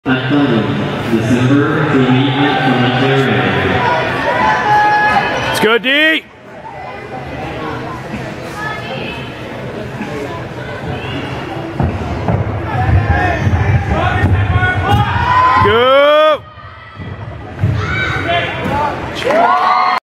At Tumbling, Dezember Treleaven from Ontario. Let's go, D!